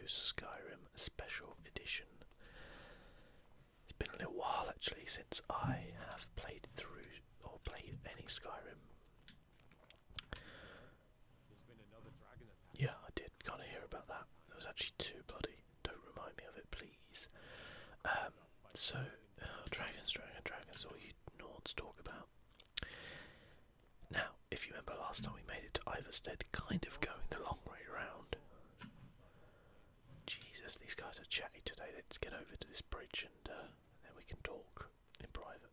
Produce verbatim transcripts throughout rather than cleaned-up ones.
Skyrim Special Edition. It's been a little while actually since I have played through or played any Skyrim. Yeah, I did kind of hear about that. There was actually two, buddy. Don't remind me of it, please. Um, so, oh, dragons, dragons, dragons, all you Nords talk about. Now, if you remember last time we made it to Iverstead, kind of going the long way round. Jesus, these guys are chatty today. Let's get over to this bridge and uh, then we can talk in private.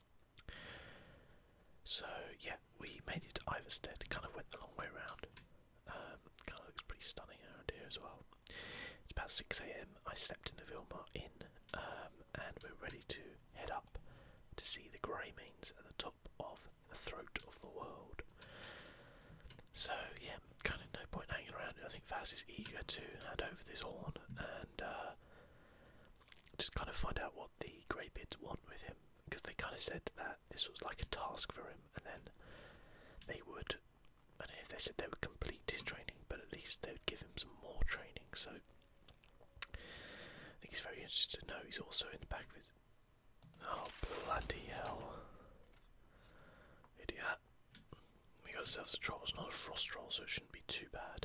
So, yeah, we made it to Iverstead, kind of went the long way round. Um, kind of looks pretty stunning around here as well. It's about six A M I slept in the Vilmar Inn, um, and we're ready to head up to see the Greybeards at the top of the throat of the world. So yeah, kind of no point hanging around. I think Vaz is eager to hand over this horn and uh, just kind of find out what the Greybeards want with him, because they kind of said that this was like a task for him, and then they would, I don't know if they said they would complete his training, but at least they would give him some more training. So I think he's very interested to know he's also in the back of his. Oh bloody hell! Idiot. We got ourselves a troll. It's not a frost troll, so it shouldn't be too bad.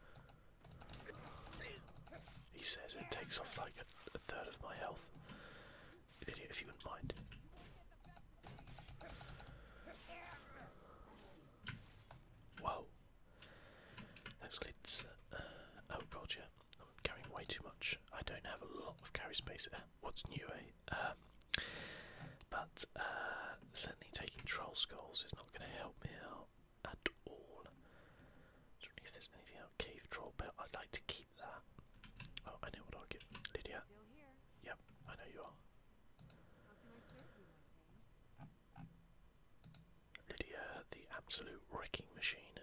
He says it takes off like a, a third of my health. Idiot, if you wouldn't mind. Whoa. That's lids. Uh, oh god, yeah. I'm carrying way too much. I don't have a lot of carry space. Uh, what's new, eh? Um, but uh, certainly taking troll skulls is not going to help me out at all. I don't know if there's anything out. Cave troll belt. I'd like to keep that. Oh, I know what I'll get. Lydia. Yep, I know you are. Lydia, the absolute wrecking machine.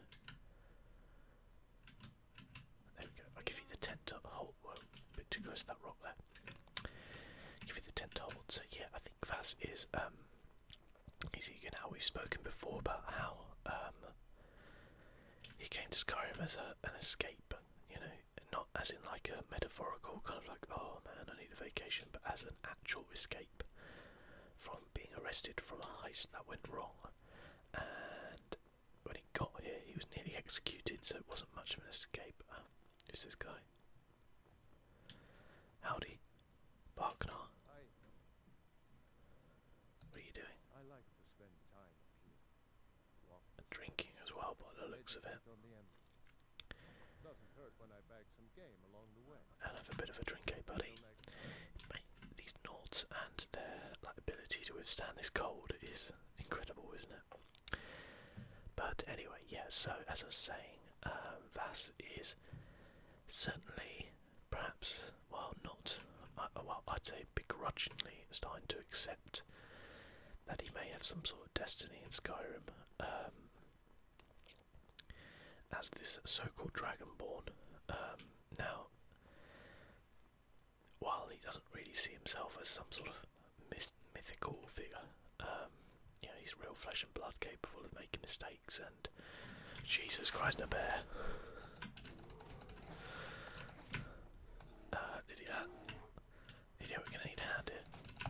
There we go. I'll give you the tent to hold. Whoa, a bit too close to that rock there. Give you the tent to hold. So yeah, I think Vaz is um he's eager now. We've spoken before about how um he came to Skyrim as a, an escape, you know, not as in like a metaphorical kind of like, oh man, I need a vacation, but as an actual escape from being arrested from a heist that went wrong. And when he got here, he was nearly executed, so it wasn't much of an escape. Uh, who's this guy? Howdy, Barknar. What are you doing? I like to spend time up here. And drinking as well, by the looks of it. Doesn't hurt when I bag some game along the way. And have a bit of a drink, eh, buddy? Mate, these Nords and their like, ability to withstand this cold is incredible, isn't it? But anyway, yeah, so as I was saying, um, Vaz is certainly, perhaps, well, not, uh, well, I'd say begrudgingly starting to accept that he may have some sort of destiny in Skyrim, um, as this so-called Dragonborn. Um, now, while he doesn't really see himself as some sort of myth mythical figure, um, you know, he's real flesh and blood, capable of making mistakes, and Jesus Christ, a bear. Uh, idiot. Idiot, we're gonna need a hand here.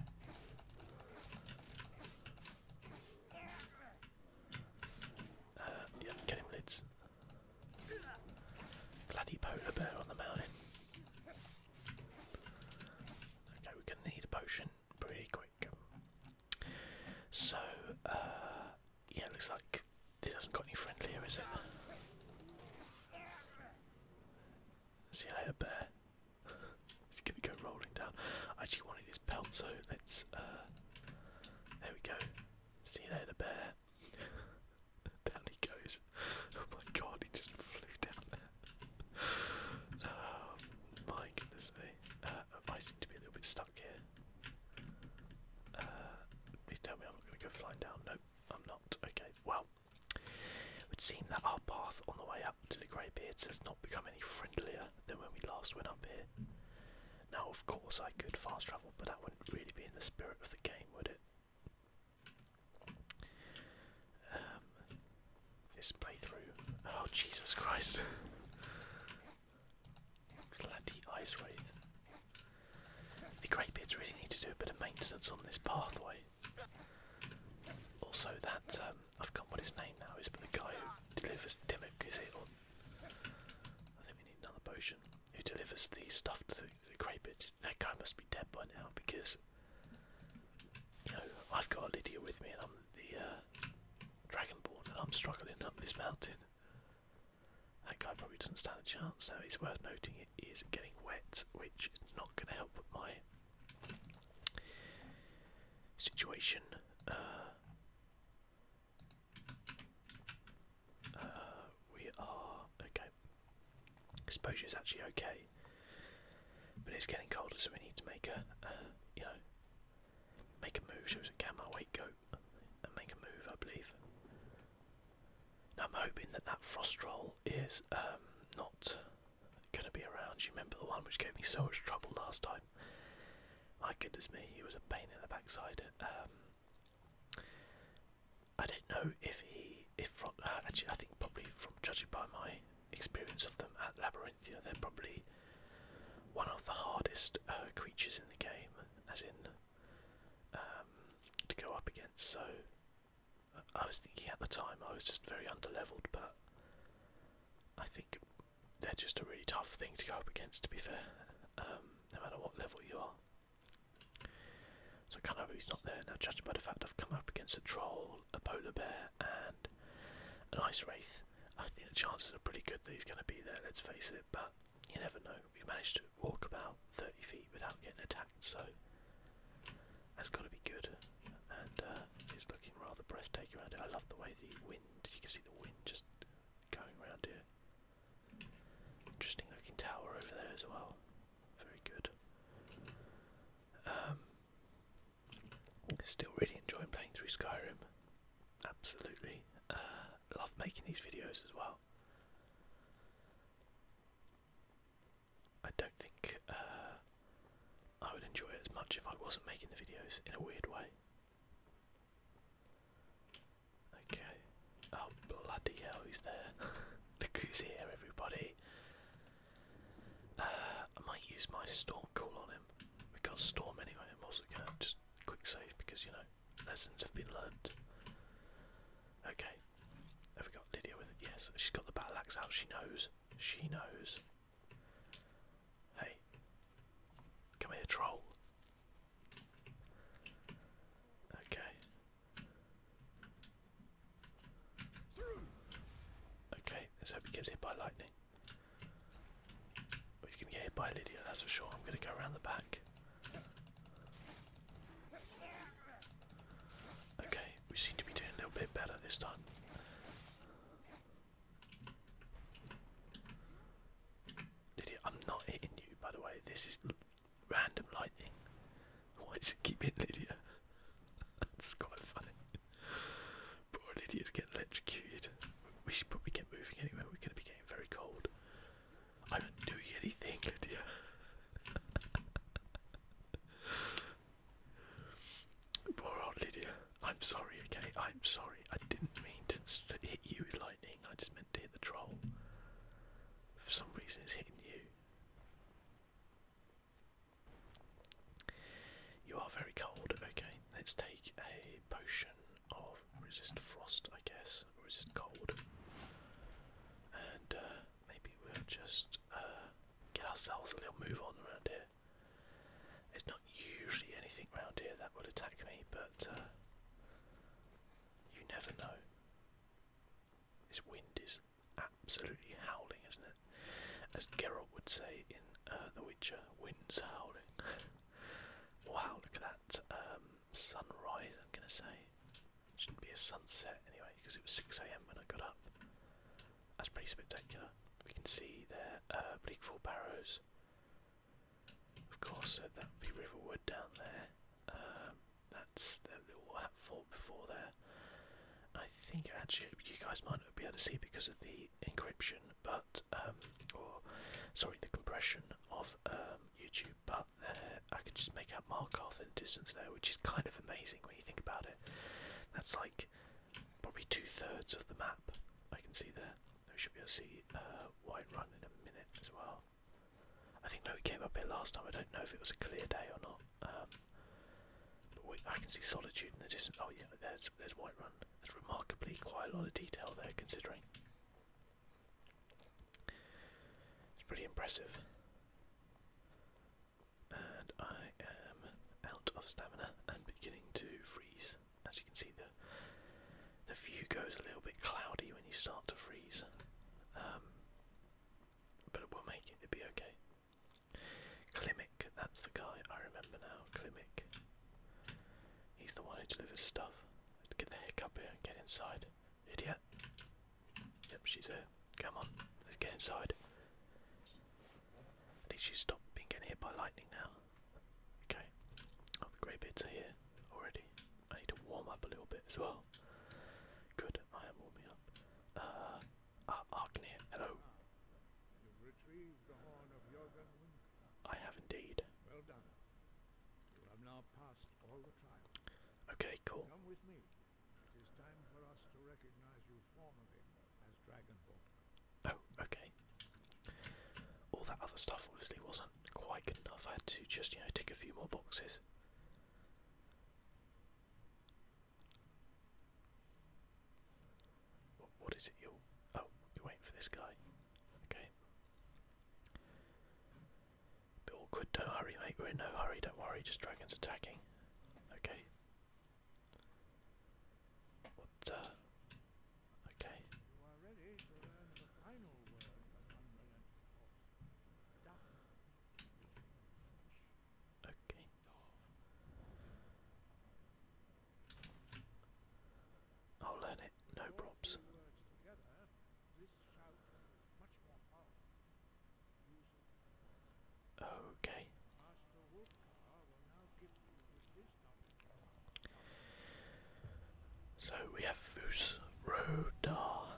Uh, yeah, get him, lids. Bloody polar bear on the mountain. Okay, we're gonna need a potion pretty quick. So, uh, yeah, it looks like this hasn't got any friendlier, is it? See you later, bear. He's gonna go rolling down. I actually wanted his pelt, so let's, uh, there we go. See you later, bear. Down he goes. Oh my god, he just flew down there. Oh my goodness me. Uh, I seem to be a little bit stuck here. Uh, please tell me I'm not going to go flying down. Nope, I'm not. Okay, well, it would seem that our path on the way up to the Greybeards has not become any friendlier than when we last went up here. Now, of course, I could fast travel, but that wouldn't really be in the spirit of the game, would it? Um, this playthrough. Oh, Jesus Christ. Bloody Ice Wraith. The Greybeards really need to do a bit of maintenance on this pathway. Also, that um, I've forgotten what his name now is, but the guy who delivers Dimmock, is it? Or I think we need another potion. Who delivers the stuff to the, the Greybeards? That guy must be dead by now because, you know, I've got Lydia with me and I'm the uh, Dragonborn and I'm struggling up this mountain. That guy probably doesn't stand a chance. Now, it's worth noting it is getting wet, which is not going to help with my situation. Uh, uh, we are okay. Exposure is actually okay, but it's getting colder, so we need to make a, uh, you know, make a move. Shows a camera weight go and make a move, I believe. Now, I'm hoping that that frost roll is um, not going to be around. You remember the one which gave me so much trouble last time? My goodness me, he was a pain in the backside. Um, I don't know if he, if from, uh, actually, I think probably from judging by my experience of them at Labyrinthia, they're probably one of the hardest uh, creatures in the game, as in um, to go up against. So I was thinking at the time I was just very underleveled, but I think they're just a really tough thing to go up against, to be fair, um, no matter what level you are. So I kind of hope he's not there. Now, judging by the fact I've come up against a troll, a polar bear and an ice wraith, I think the chances are pretty good that he's going to be there, let's face it, but you never know. We managed to walk about thirty feet without getting attacked, so that's got to be good. And uh, it's looking rather breathtaking around here. I love the way the wind, you can see the wind just going around here. Interesting looking tower over there as well. Very good. Um, still really enjoying playing through Skyrim. Absolutely. Uh, love making these videos as well. I don't think uh, I would enjoy it as much if I wasn't making the videos, in a weird way. Okay. Oh, bloody hell, he's there. Look who's here, everybody. Uh, I might use my storm call on him. We got storm anyway. I'm also going to just quick save because, you know, lessons have been learnt. Okay. Have we got Lydia with it? Yes. She's got the battle axe out. She knows. She knows. Hey. Come here, troll. Okay. Okay, let's hope he gets hit by lightning. Oh, he's going to get hit by Lydia, that's for sure. I'm going to go around the back. Okay, we seem to be doing a little bit better this time. Lydia, I'm not hitting you, by the way. This is random lightning. Why does it keep hitting Lydia? That's quite funny. Poor Lydia's getting electrocuted. We should probably get moving anyway. We're going to be getting very cold. I'm not doing anything, Lydia. Poor old Lydia. I'm sorry, okay? I'm sorry. I didn't mean to hit you with lightning. I just meant to hit the troll. For some reason, it's hitting you. You are very cold. Okay, let's take a potion of resist frost, I guess. Resist cold. And uh, maybe we'll just uh, get ourselves a little move on around here. There's not usually anything around here that would attack me, but uh, you never know. This wind is absolutely howling, isn't it? As Geralt would say in uh, The Witcher, wind's howling. Wow, look at that um, sunrise, I'm going to say. Shouldn't be a sunset anyway, because it was six A M when I got up. That's pretty spectacular. We can see there uh, Bleakfall Barrows. Of course, uh, that would be Riverwood down there. Um, that's the little hatfall before there. I think actually you guys might not be able to see because of the encryption, but um, or sorry, the compression of um, YouTube. But uh, I could just make out Markarth in the distance there, which is kind of amazing when you think about it. That's like probably two thirds of the map I can see there. We should be able to see uh, Whiterun in a minute as well. I think when we came up here last time, I don't know if it was a clear day or not. Um, but we, I can see Solitude in the distance. Oh yeah, there's there's Whiterun. There's remarkably quite a lot of detail there, considering. It's pretty impressive. And I am out of stamina and beginning to freeze. As you can see, the the view goes a little bit cloudy when you start to freeze. Um, but we'll make it. It'll be okay. Klimek, that's the guy. I remember now. Klimek. He's the one who delivers stuff. Let's get the heck up here and get inside. Idiot. Yep, she's here. Come on, let's get inside. At least you stop being getting hit by lightning now. Okay. Oh, the Greybeards are here already. I need to warm up a little bit as well. Good, I am warming up. Uh, ah, Arknir, hello. You've retrieved the Horn of Jurgen Windcaller. I have indeed. Well done. You have now passed all the trials. Okay, cool. Come with me. It is time for us to recognize you formally as Dragonborn. Oh, okay. All that other stuff obviously wasn't quite good enough. I had to just, you know, tick a few more boxes. What, what is it you're... Oh, you're waiting for this guy. Okay. Bit awkward. Don't hurry, mate. We're in no hurry. Don't worry. Just dragons attacking. Okay. What, uh... Okay. You are ready to learn the final word of unrelenting force. Down. Okay. I'll learn it. No props. Two words together, this shout is much more powerful. Use it. Okay. Master Wildcar will now give you with his knowledge. So we have Fus Rodar.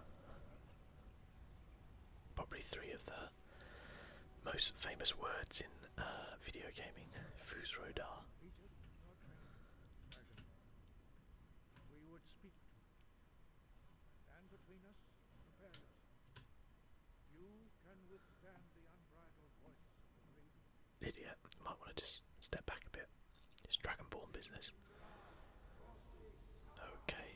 Probably three of the most famous words in uh, video gaming. Fus Rodar. Completed your training, Dragonborn. We would speak to you. Stand between us, prepare yourself. You can withstand the unbridled voice of the Greybeards. Idiot. Might want to just step back a bit. It's Dragonborn business. Okay.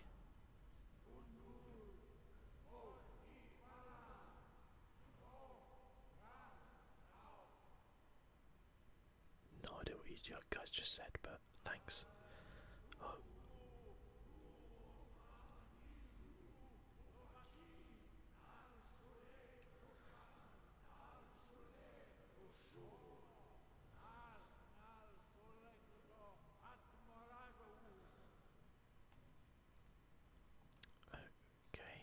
No idea what you guys just said, but thanks. Oh. Okay.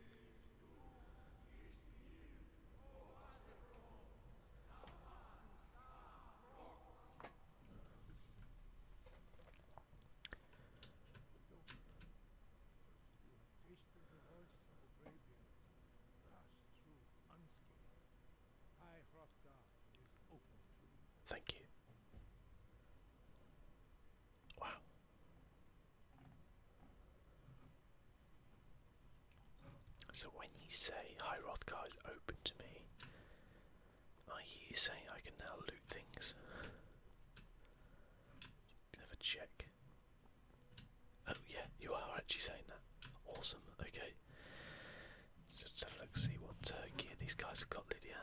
You have tasted the voice of the Greybeards, passed through unscathed. High Hrothgar is open to you. Thank you. Wow. So when you say High Hrothgar is open to me, are you saying I can now loot things? Never check. Oh yeah, you are actually saying that. Awesome, okay. So let's have a look, see what uh, gear these guys have got, Lydia.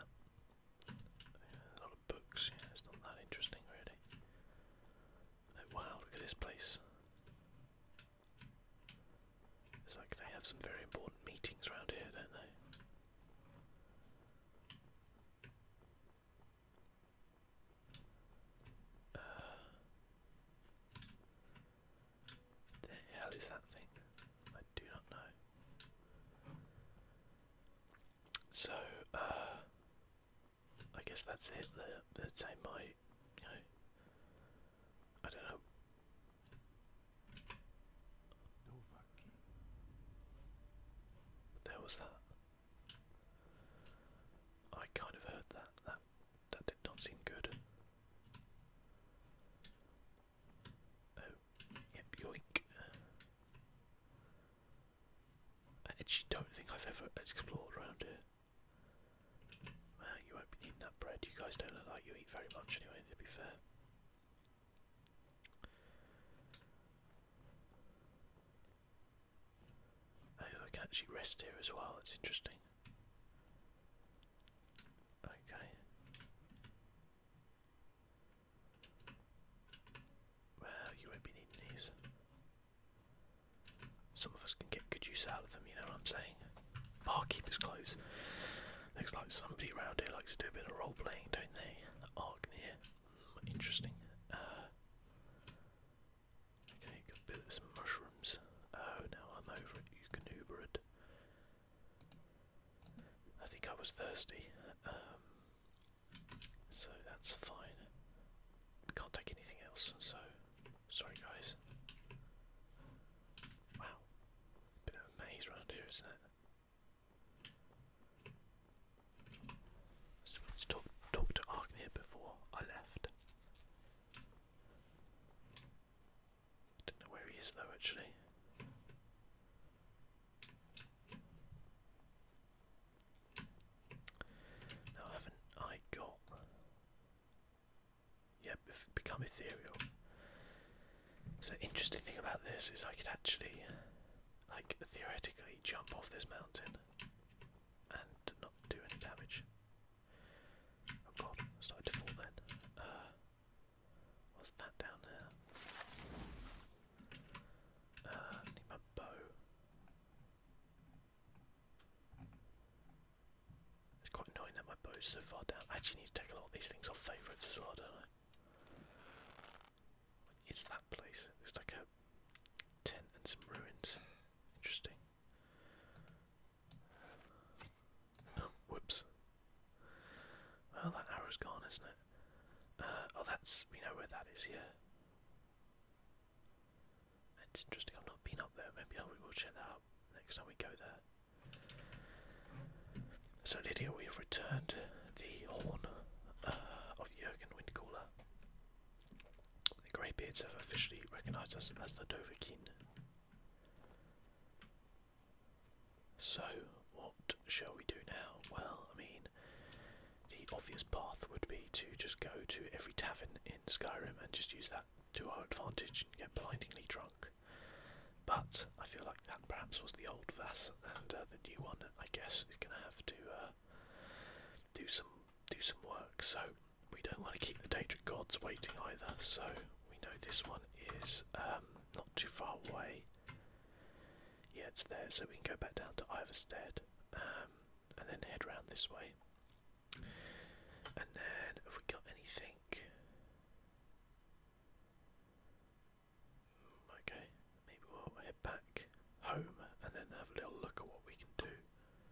A lot of books, yeah, it's not that interesting really. Oh wow, look at this place. It's like they have some very important meetings around here, don't they? Uh, the hell is that thing? I do not know. So, uh, I guess that's it. The, the same my, you know, I don't know. Dovahkiin. What the hell was that? I kind of heard that. That that did not seem good. Oh, yep, yoink. I actually don't think I've ever explored around here. Well, you won't be needing that bread. You guys don't look like you eat very much anyway, to be fair. Oh, I can actually rest here as well, that's interesting. Okay. Well, you won't be needing these. Some of us can get good use out of them, you know what I'm saying? Barkeeper's clothes. Looks like somebody around here likes to do a bit of role playing, don't they? Argneer. Mm, interesting. Uh, okay, got a bit of some mushrooms. Oh, now I'm over it. You can Uber it. I think I was thirsty. Um, so that's fine. We can't take anything else, so sorry guys. Wow. Bit of a maze around here, isn't it? Let's talk, talk to Argneer before I left. Don't know where he is though, actually. Now, haven't I got? Yeah, become ethereal. So the interesting thing about this is I could actually, like, theoretically jump off this mountain and not do any damage. Oh god, I started to fall then. Uh, what's that down there? Uh, I need my bow. It's quite annoying that my bow's so far down. I actually need to take a lot of these things off favourites as well, don't I? It's that place. It's like a tent and some ruins. Interesting. Oh, whoops. Well, that arrow's gone, isn't it? Uh, oh, that's, we know where that is, yeah. It's interesting, I've not been up there. Maybe I will check that out next time we go there. So, Lydia, we've returned the Horn uh, of Jurgen Windcaller. The Greybeards have officially recognised us as the Dovahkiin. So, what shall we do now? Well, I mean, the obvious path would be to just go to every tavern in Skyrim and just use that to our advantage and get blindingly drunk. But I feel like that perhaps was the old Vass, and uh, the new one, I guess, is going to have to uh, do some do some work. So we don't want to keep the Daedric gods waiting either. So we know this one is um, not too far away. Yeah, it's there, so we can go back down to Ivarstead, um, and then head round this way. And then, have we got anything? Okay, maybe we'll head back home and then have a little look at what we can do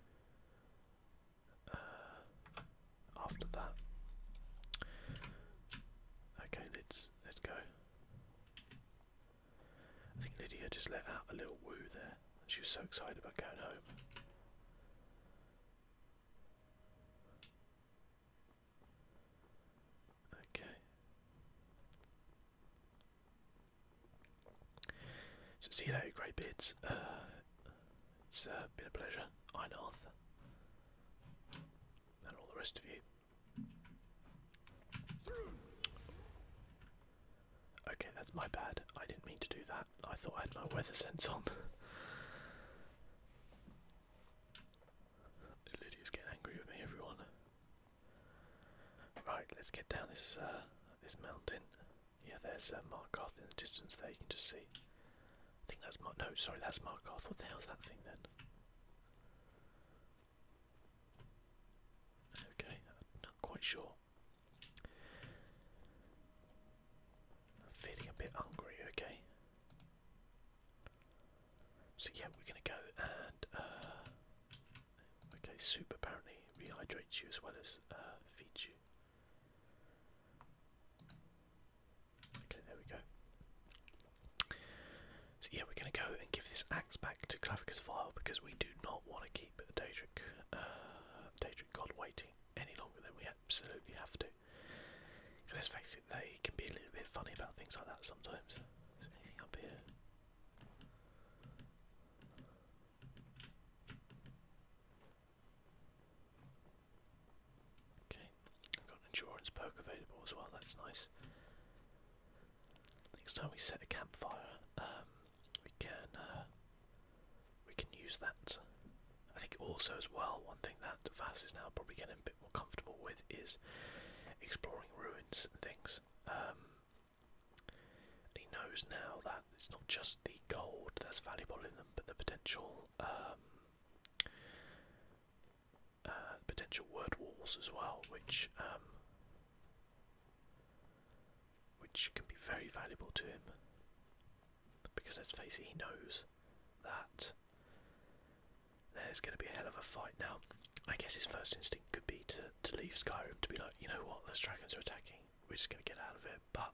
uh, after that. Okay, let's let's go. I think Lydia just let out a little woo there. She was so excited about going home. Okay. So see you later, Greybeards. Uh, it's uh, been a pleasure. Einarth. And all the rest of you. Okay, that's my bad. I didn't mean to do that. I thought I had my weather sense on. Lydia's getting angry with me, everyone. Right, let's get down this uh, this mountain. Yeah, there's uh, Markarth in the distance there. You can just see. I think that's Mar. No, sorry, that's Markarth. What the hell's that thing then? Okay, I'm not quite sure. I'm feeling a bit hungry. Okay. So yeah, we're gonna go and uh, okay, soup apparently rehydrates you as well as uh, feeds you. Okay, there we go. So yeah, we're gonna go and give this axe back to Clavicus Vile because we do not want to keep a Daedric, uh, Daedric god waiting any longer than we absolutely have to. Because let's face it, they can be a little bit funny about things like that sometimes. Is there anything up here? Okay, I've got an endurance perk available as well. That's nice. Next time we set a campfire, um, we can uh, we can use that. I think also as well, one thing that Vass is now probably getting a bit more comfortable with is exploring ruins and things. Um, he knows now that it's not just the gold that's valuable in them, but the potential um, uh, potential word walls as well, which um, which can be very valuable to him. Because let's face it, he knows that there's going to be a hell of a fight. Now, I guess his first instinct could be to, to leave Skyrim, to be like, you know what, those dragons are attacking, we're just going to get out of it, but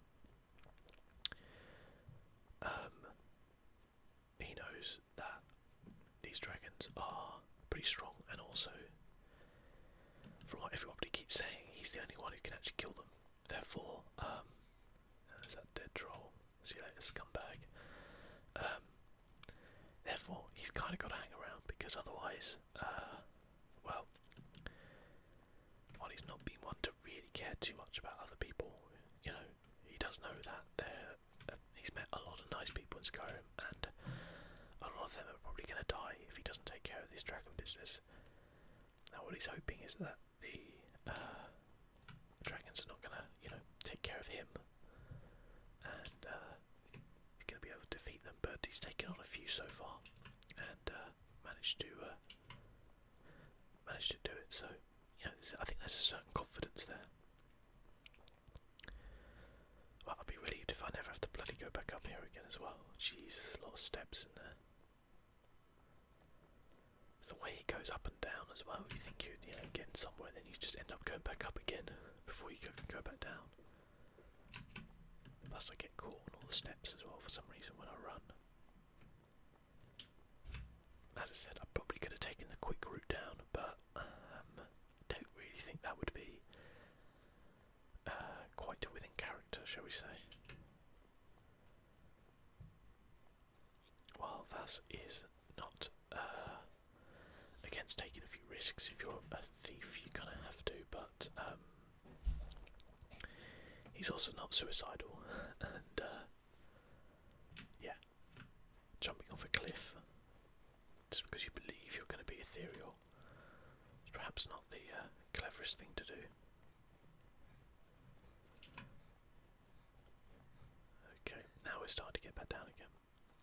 um, he knows that these dragons are pretty strong, and also, from what everybody keeps saying, he's the only one who can actually kill them. Therefore, um, there's that dead troll, see you later, scumbag. Um, therefore, he's kind of got to hang around, because otherwise, uh, well, while he's not been one to really care too much about other people, you know, he does know that they're, uh, he's met a lot of nice people in Skyrim, and a lot of them are probably going to die if he doesn't take care of this dragon business. Now, what he's hoping is that the uh, dragons are not going to, you know, take care of him, and uh, he's going to be able to defeat them. But he's taken on a few so far, and uh, managed to uh, managed to do it. So, you know, I think there's a certain confidence there. Well, I'd be relieved if I never have to bloody go back up here again as well. Jeez, a lot of steps in there. It's the way he goes up and down as well. You think you'd, you know, get somewhere, then you just end up going back up again before you go, can go back down. Plus, I get caught on all the steps as well for some reason when I run. As I said, I probably could have taken the quick route down, but um, don't really think that would be uh, quite within character, shall we say. While Vass is not uh, against taking a few risks, if you're a thief, you kind of have to, but um, he's also not suicidal, and uh, yeah, jumping off a cliff just because you believe you're going to be ethereal is perhaps not the uh, cleverest thing to do. Okay, now we're starting to get back down again.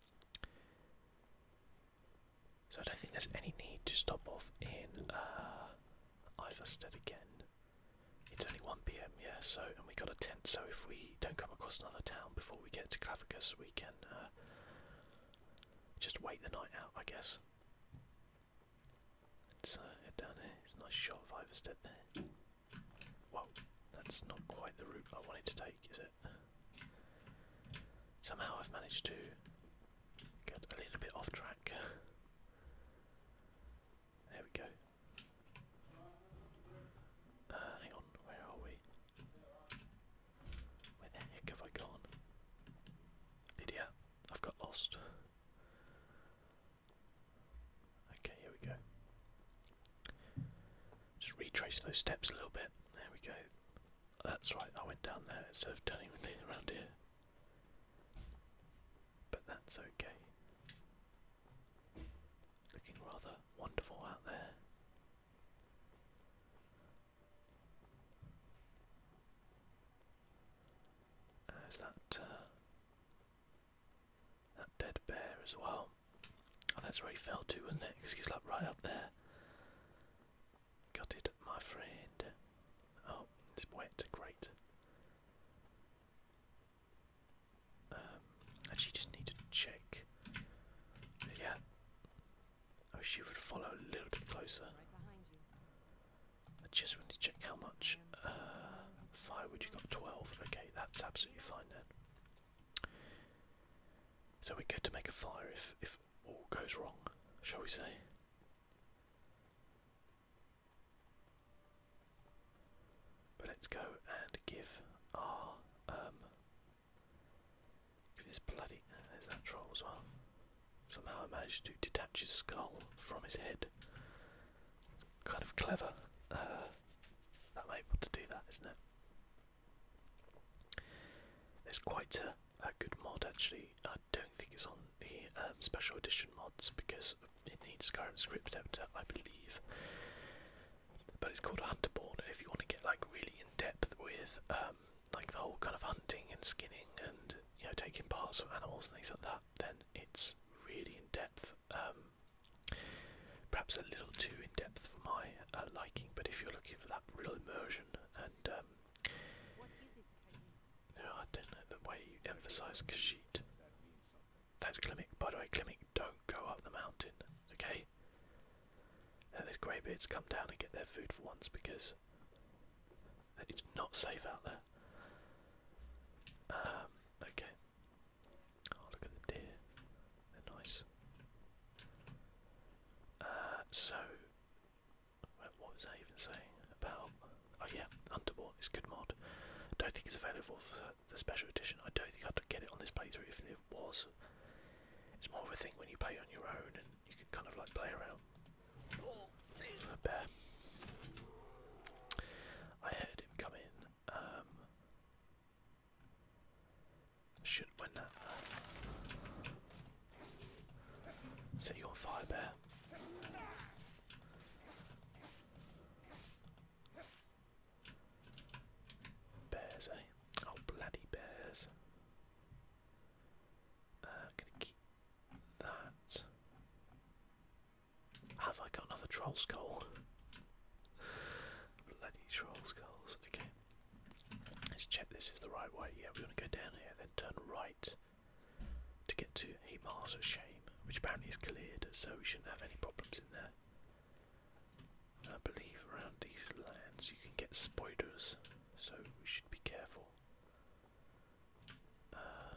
So I don't think there's any need to stop off in uh, Ivarstead again. It's only one p m, yeah, so, and we got a tent, so if we don't come across another town before we get to Clavicus, we can uh, just wait the night out, I guess. Let's uh, head down here. It's a nice shot of Ivarstead there. Whoa, that's not quite the route I wanted to take, is it? Somehow I've managed to get a little bit off track. There we go. Uh, hang on, where are we? Where the heck have I gone? Idiot, I've got lost. Okay, here we go. Just retrace those steps a little bit. There we go. That's right, I went down there instead of turning around here. But that's okay. Looking rather wonderful out there. There's that uh, that dead bear as well. Oh, that's where he fell to, wasn't it? Because he's like right up there. Got it, my friend. Oh, it's wet. Great. Um, actually, just need to check. Yeah. I wish you would follow a little bit closer. I just want to check how much uh, firewood you got. twelve. Okay, that's absolutely fine then. So we're good to make a fire if if all goes wrong, shall we say? But let's go and give our um. Give this bloody. Uh, there's that troll as well. Somehow I managed to detach his skull from his head. It's kind of clever. Uh, that I'm able to do that, isn't it? There's quite a, a good mod actually. I don't think it's on the um, special edition mods because it needs Skyrim script editor, I believe. But it's called Hunterborn, and if you want to get like really in depth with um, like the whole kind of hunting and skinning and you know taking parts of animals and things like that, then it's really in depth. Um, perhaps a little too in depth for my uh, liking, but if you're looking for that real immersion and um, no, I don't know the way you emphasise Khajiit. That's Klimek. By the way, Klimek, don't go up the mountain, okay? Now the Greybeards come down and get their food for once because it's not safe out there. Um, okay. Oh, look at the deer. They're nice. Uh, so, what was I even saying about? Oh yeah, Hunterborn is good mod. I don't think it's available for the special edition. I don't think I'd get it on this playthrough if it was. It's more of a thing when you play on your own and you can kind of like play around. A bear. I heard him come in. Um, should when that uh, set you on fire, bear. Bears, eh? Oh, bloody bears. Uh, gonna keep that. Have I got another troll skull? Bloody troll skulls. Okay. Let's check this is the right way. Yeah, we're gonna go down here, then turn right to get to Hemar's Shame, which apparently is cleared, so we shouldn't have any problems in there. I believe around these lands you can get spiders, so we should be careful. Uh,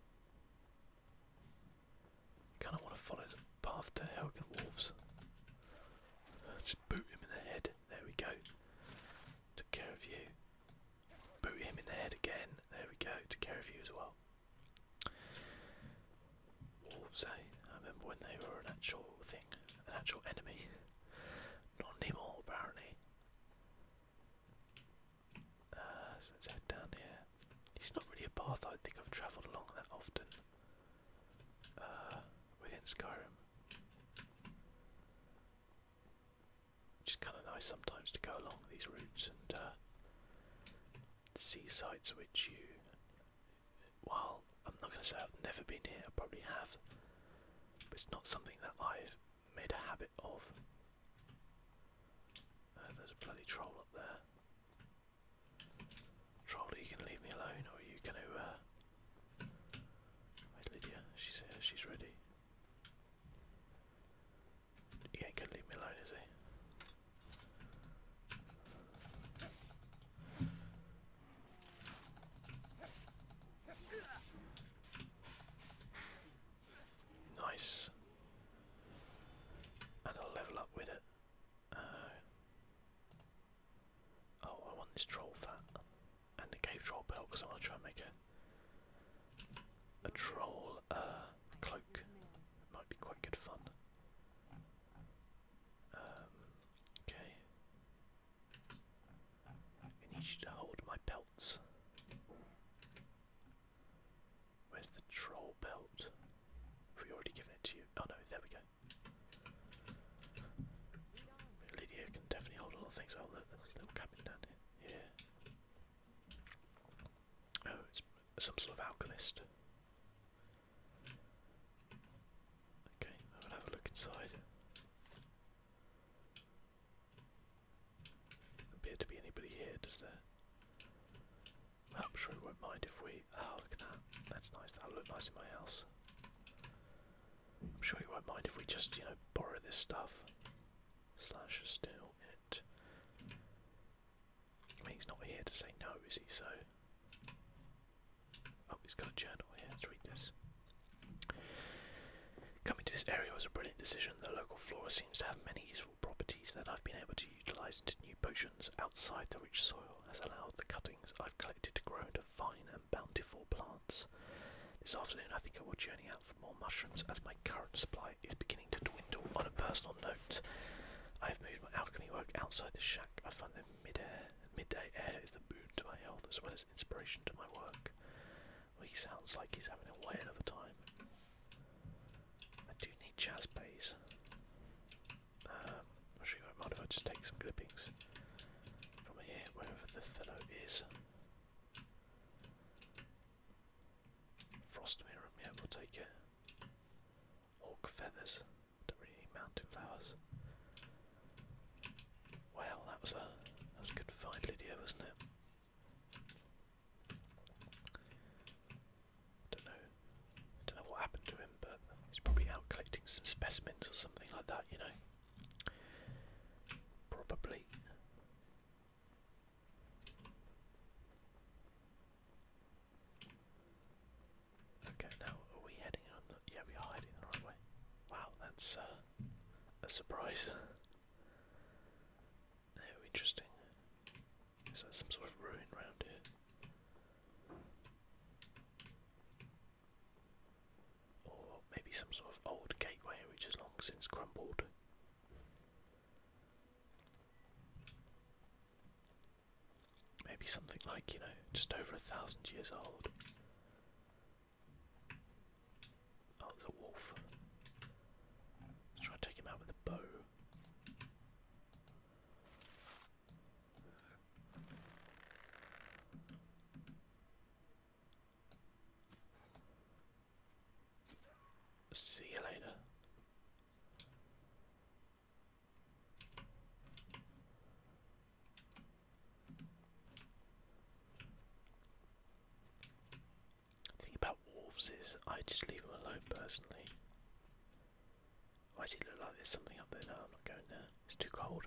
kind of want to follow the path to Helgen Wolves. Just boot him in the head. There we go. Took care of you. Boot him in the head again. There we go. Took care of you as well. Wolves, eh? I remember when they were an actual thing, an actual enemy. Not anymore, apparently. Uh, so let's head down here. It's not really a path I think I've travelled along that often. Uh, within Skyrim. Which is kind of nice sometimes to go along these routes and uh, see sites which you, well, I'm not going to say I've never been here, I probably have, but it's not something that I've made a habit of. Uh, there's a bloody troll up there. Troll, are you going to leave me alone, or are you going to, uh, where's Lydia? She's here, she's ready. He ain't going to leave me alone, is he? Nice. And I'll level up with it. Uh, oh, I want this troll fat and the cave troll belt because I want to try and make a a troll uh, cloak. Might be quite good fun. Um, okay. I need you to hold my pelts. Where's the troll belt? Have we already given it to you? Oh no, there we go. Lydia can definitely hold a lot of things. Oh, look, there's a little cabin down here. Yeah. Oh, it's some sort of alchemist. Okay, I'll have a look inside. Doesn't appear to be anybody here, does there? Well, I'm sure he won't mind if we. Oh, look at that. That's nice. That'll look nice in my house. I'm sure he won't mind if we just, you know, borrow this stuff. Slash still it. I mean, he's not here to say no, is he? So. Oh, he's got a journal here. Let's read this. Coming to this area was a brilliant decision. The local flora seems to have many useful properties that I've been able to utilise into new potions. Outside, the rich soil has allowed the cuttings I've collected to grow into fine and bountiful plants. This afternoon I think I will journey out for more mushrooms as my current supply is beginning to dwindle. On a personal note, I have moved my alchemy work outside the shack. I find that mid-air, midday air is the boon to my health as well as inspiration to my work. he sounds like he's having a whale of a time. I do need jazz bass. Um, I'm sure I might if I just take some clippings from here, wherever the fellow is. Frost mirror, yeah, we'll take it. Hawk feathers. Don't really need mountain flowers. Well, that was a that was a good find, Lydia, wasn't it? Don't know. Don't know what happened to him, but he's probably out collecting some specimens or something like that, you know. Probably. Okay, now are we heading on the? Yeah, we are heading the right way. Wow, that's uh, a surprise. Oh, interesting. Is that some sort of ruin around here? Or maybe some sort of old gateway which has long since crumbled. Maybe something like, you know, just over a thousand years old. Oh, there's a wolf. Let's try and take him out with a bow. See you later. The thing about wolves is I just leave them alone personally. Why does he look like there's something up there? No, I'm not going there. It's too cold.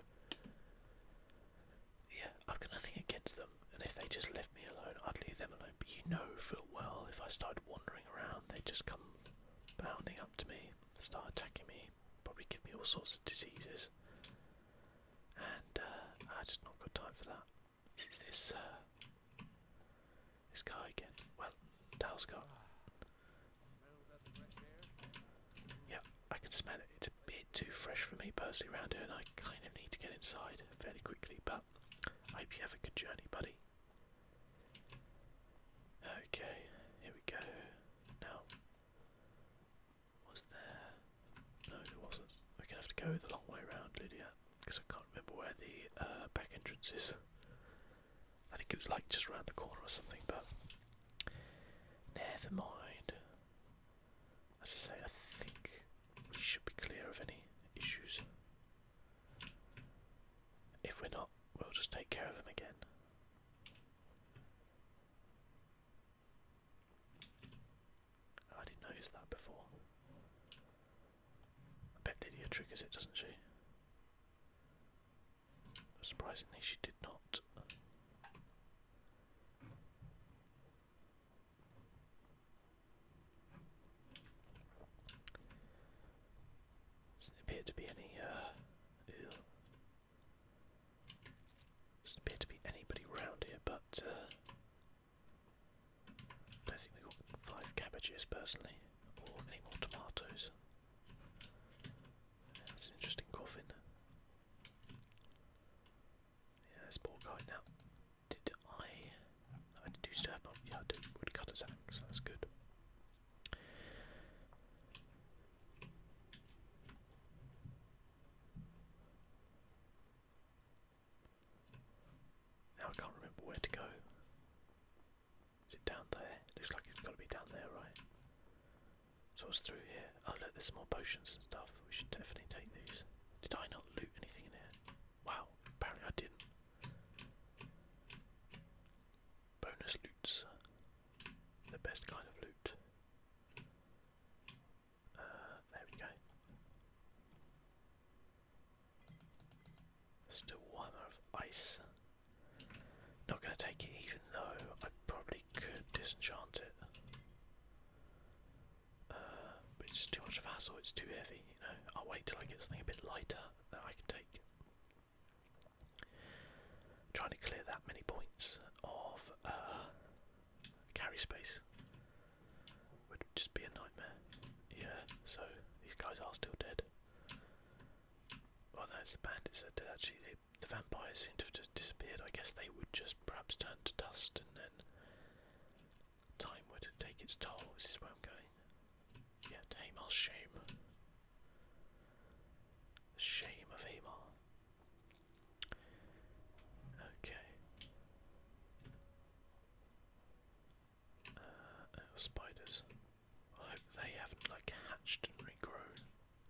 Yeah, I've got nothing against them, and if they just left me alone, I'd leave them alone. But you know full well, if I started wandering around, they'd just come bounding up to me, start attacking me, probably give me all sorts of diseases. And uh, I just not got time for that. This is this, uh, this guy again. Well, Dalscott. Yeah, I can smell it. It's a bit too fresh for me personally around here, and I kind of need to get inside fairly quickly, but I hope you have a good journey, buddy. Okay, here we go. Now, was there? No, there wasn't. We're gonna have to go the long way around, Lydia, because I can't remember where the uh, back entrance is. I think it was like just around the corner or something, but never mind. As I say, I think we should be clear of any issues. If we're not, we'll just take care of them again. I didn't notice that before. I bet Lydia triggers it, doesn't she? Surprisingly, she did not. Doesn't appear to be any, uh, ew. Doesn't appear to be anybody around here, but, uh, I don't think we've got five cabbages personally, or any more tomatoes. Yeah, that's an interesting coffin. Yeah, this poor guy now. Did I... I do still have my... Yeah, I did woodcutter's axe, that's good. Now I can't remember where to go. Is it down there? Looks like it's got to be down there, right? So it's through here. Oh look, there's some more potions and stuff. We should definitely take these. Did I not loot anything in here? Wow, apparently I didn't. Bonus loots. The best kind of loot. Uh, there we go. Still warmer of ice. Not going to take it, even though I probably could disenchant it. Uh, but it's just too much of a hassle, it's too heavy, you know. I'll wait till I get something a bit lighter that I can take. Trying to clear that many points of uh, carry space would just be a nightmare. Yeah, so these guys are still dead. Well, that's the bandits that did actually. The, the vampires seem to have just disappeared. I guess they would just perhaps turn to dust and then time would take its toll. Is this where I'm going? Yeah, to Hamar's shame. The shame of Hamar. Okay. Uh, oh, spiders. I hope they haven't like hatched and regrown.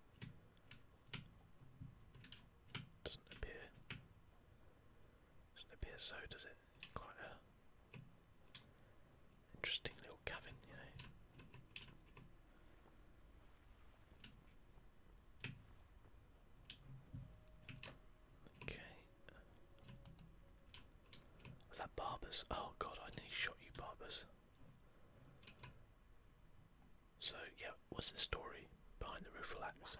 Doesn't appear. Doesn't appear so, does it? It's quite a interesting little cabin, you know. Okay. Was that Barbers? Oh god, I nearly shot you, Barbers. So yeah, what's the story behind the rueful axe?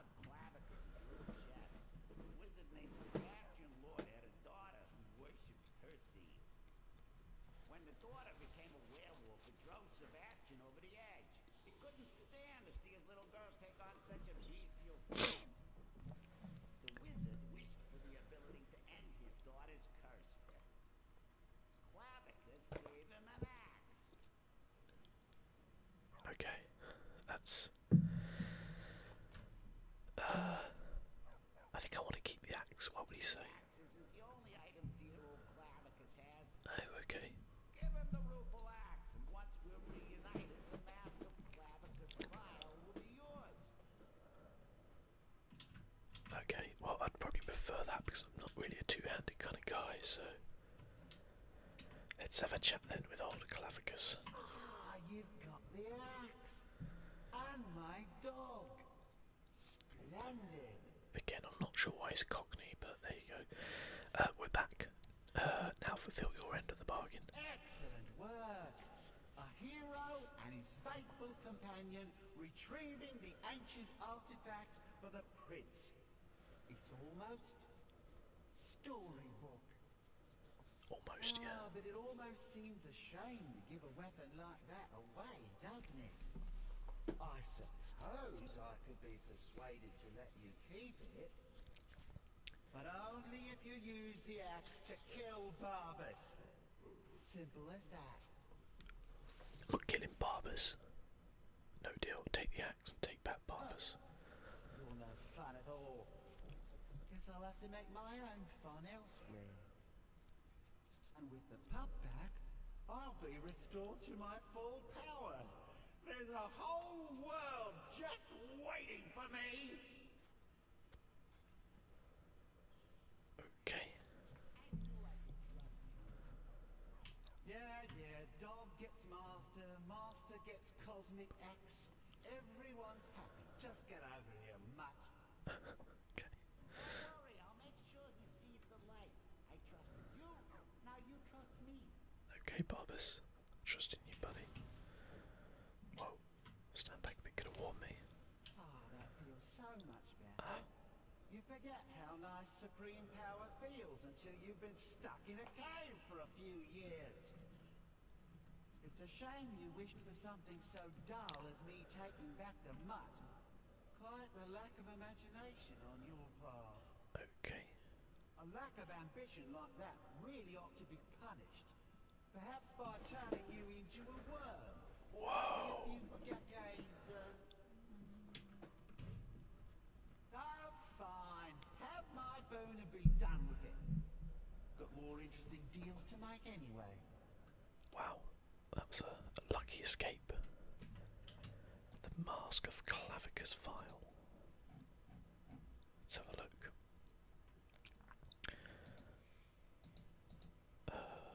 When the daughter became a werewolf, it drove Sebastian over the edge. He couldn't stand to see his little girl take on such a bestial form. The wizard wished for the ability to end his daughter's curse. Clavicus gave him an axe. Okay, that's. Uh, I think I want to keep the axe. What would he say? Axe isn't the only item dear old Clavicus has. Oh, okay. Give him the rueful axe, and once we're reunited, the mask of Clavicus Vile will be yours. Okay, well, I'd probably prefer that because I'm not really a two-handed kind of guy, so. Let's have a chat then with old Clavicus. Ah, you've got the axe. And my dog. Splendid. Again, I'm not sure why he's a cockney, but there you go. Uh, we're back. Uh, now fulfill your end of the bargain. Excellent work. A hero and his faithful companion retrieving the ancient artifact for the prince. It's almost storybook. Almost, yeah. Ah, but it almost seems a shame to give a weapon like that away, doesn't it? I suppose I could be persuaded to let you keep it, but only if you use the axe to kill Barbus. Simple as that. Not killing Barbers. No deal. Take the axe and take back Barbers. You're no fun at all. Guess I'll have to make my own fun elsewhere. And with the pup back, I'll be restored to my full power. There's a whole world just waiting for me. Okay. Yeah, yeah, dog gets master, master gets cosmic axe. Everyone's happy. Just get over here, mutt. Okay. Don't worry, I'll make sure he sees the light. I trusted you, now you trust me. Okay, Barbers. Trust in you, buddy. Whoa. Stand back a bit. Could have warned me. Ah, that feels so much better. Ah. You forget how nice supreme power feels until you've been stuck in a cave for a few years. It's a shame you wished for something so dull as me taking back the mutt. Quite the lack of imagination on your part. Okay. A lack of ambition like that really ought to be punished. Perhaps by turning you into a worm. Whoa. Or a few decades of... Oh, fine. Have my boon and be done with it. Got more interesting deals to make anyway. Wow. That was a, a lucky escape. The Mask of Clavicus Vile. Let's have a look. Uh,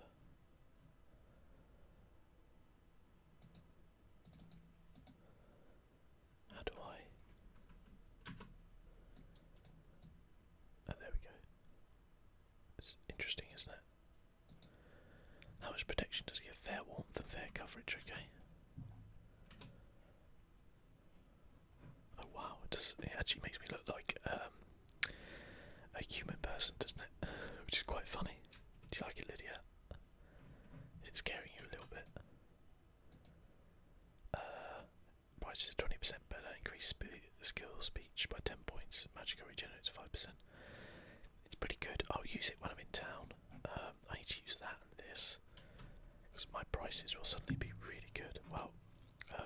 how do I? Oh, there we go. It's interesting, isn't it? How much protection does it give? Fair warmth and fair coverage, okay. Oh wow, it, does, it actually makes me look like um, a human person, doesn't it? Which is quite funny. Do you like it, Lydia? Is it scaring you a little bit? Uh, price is twenty percent better, increase spe skill speech by ten points, magic regenerates five percent. It's pretty good. I'll use it when I'm in town. Um, I need to use that and this. Because my prices will suddenly be really good. Well, uh,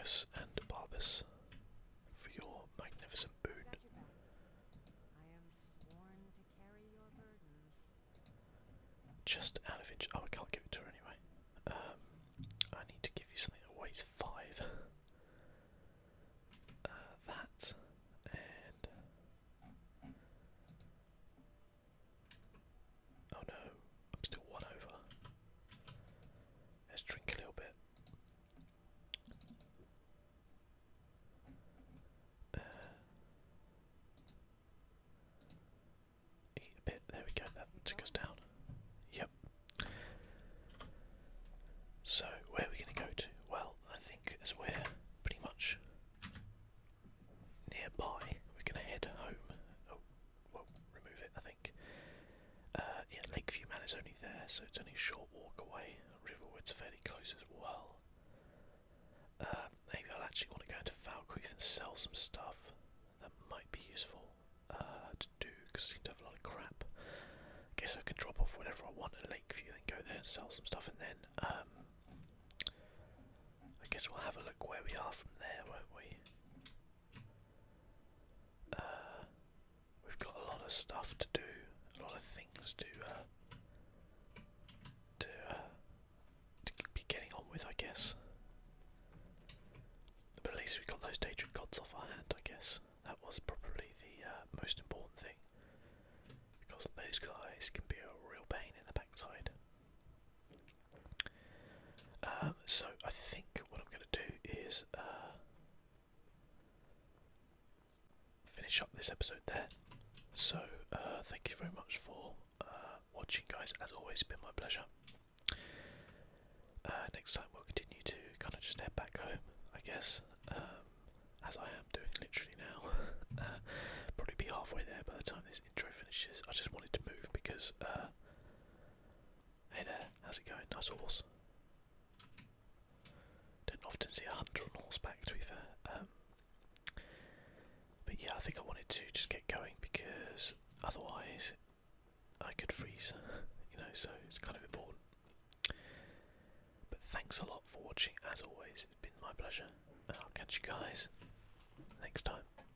Marcus and Barbus, for your magnificent boon. Got your back. I am sworn to carry your burdens. Just out of interest, oh, I can't give it to her anyway. Um, I need to give you something that weighs five. Uh, that and oh no, I'm still one over. Let's drink a little bit. Uh, eat a bit. There we go. That took us down. Yep. So where are we going to go to? Well, I think as we're pretty much nearby, we're going to head home. Oh, well, remove it. I think. Uh, yeah, Lakeview Manor's only there, so it's only a short walk away. Riverwood's fairly close as well. Uh, maybe I'll actually want to go into Falkreath and sell some stuff. That might be useful uh, to do because I seem to have a lot of crap. I guess I can drop off whatever I want at Lakeview, then go there and sell some stuff, and then um, I guess we'll have a look where we are from there, won't we? Uh, we've got a lot of stuff to do, a lot of things to uh, to, uh, to be getting on with, I guess. But at least we got those Daedric gods off our hand, I guess. That was probably the uh, most important thing. Because those guys can be a real pain in the backside. Um, so I think what I'm going to do is uh, finish up this episode there. So uh, thank you very much for uh, watching, guys. As always, it's been my pleasure. Uh, next time we'll continue to kind of just head back home, I guess, um, as I am doing literally now. uh, probably be halfway there by the time this intro finishes. I just wanted to move because, uh, hey there, how's it going? Nice horse. Don't often see a hunter on horseback, to be fair. Um, but yeah, I think I wanted to just get going because otherwise I could freeze, you know, so it's kind of important. But thanks a lot for watching, as always. It's been my pleasure, and I'll catch you guys next time.